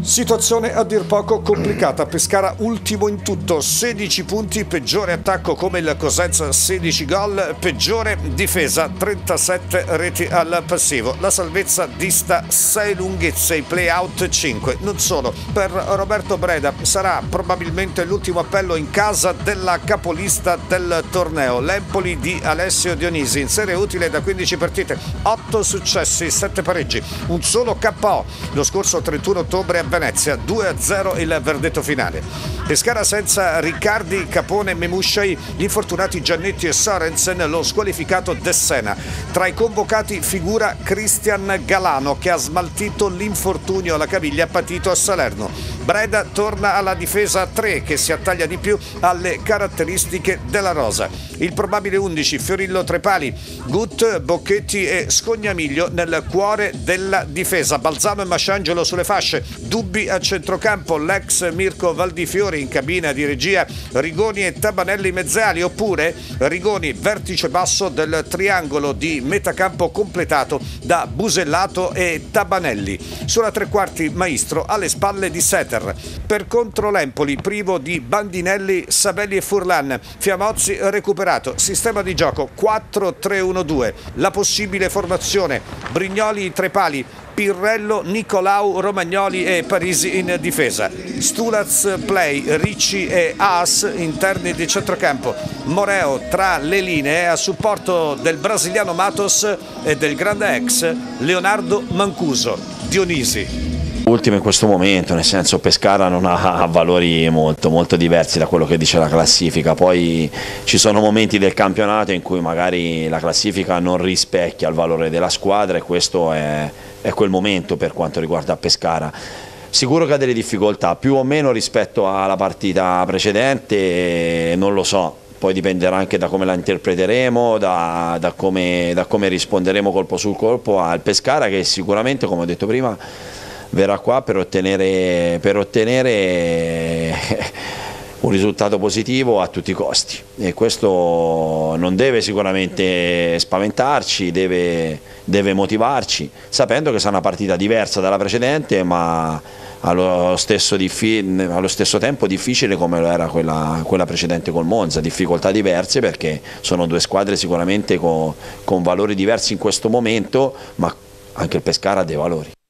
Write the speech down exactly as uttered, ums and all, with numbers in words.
Situazione a dir poco complicata, Pescara ultimo in tutto, sedici punti, peggiore attacco come il Cosenza, sedici gol, peggiore difesa, trentasette reti al passivo. La salvezza dista sei lunghezze, i play-out cinque. Non solo, per Roberto Breda sarà probabilmente l'ultimo appello in casa della capolista del torneo, l'Empoli di Alessio Dionisi, in serie utile da quindici partite, otto successi, sette pareggi, un solo K O lo scorso trentuno ottobre a Venezia, due a zero il verdetto finale. Pescara senza Riccardi, Capone, Memusciai, gli infortunati Giannetti e Sorensen, lo squalificato Dessena. Tra i convocati figura Cristian Galano, che ha smaltito l'infortunio alla caviglia patito a Salerno. Breda torna alla difesa a tre, che si attaglia di più alle caratteristiche della rosa. Il probabile undici, Fiorillo Trepali, Gut, Bocchetti e Scognamiglio nel cuore della difesa. Balzano e Masciangelo sulle fasce, dubbi a centrocampo, l'ex Mirko Valdifiori in cabina di regia, Rigoni e Tabanelli mezzali, oppure Rigoni vertice basso del triangolo di metacampo completato da Busellato e Tabanelli. Sulla tre quarti Maestro alle spalle di Setter. Per contro l'Empoli, privo di Bandinelli, Sabelli e Furlan, Fiamozzi recuperato, sistema di gioco quattro tre uno due, la possibile formazione Brignoli Trepali, Pirrello, Nicolau, Romagnoli e Parisi in difesa. Stulaz, Play, Ricci e Haas interni di centrocampo. Moreo tra le linee a supporto del brasiliano Matos e del grande ex Leonardo Mancuso. Dionisi. Ultimo in questo momento, nel senso Pescara non ha valori molto, molto diversi da quello che dice la classifica, poi ci sono momenti del campionato in cui magari la classifica non rispecchia il valore della squadra e questo è, è quel momento per quanto riguarda Pescara. Sicuro che ha delle difficoltà, più o meno rispetto alla partita precedente, non lo so. Poi dipenderà anche da come la interpreteremo, da, da, come, da come risponderemo colpo su colpo al Pescara, che sicuramente, come ho detto prima, verrà qua per ottenere, per ottenere un risultato positivo a tutti i costi e questo non deve sicuramente spaventarci, deve, deve motivarci, sapendo che sarà una partita diversa dalla precedente, ma allo stesso, allo stesso tempo difficile come lo era quella, quella precedente col Monza, difficoltà diverse perché sono due squadre sicuramente con, con valori diversi in questo momento, ma anche il Pescara ha dei valori.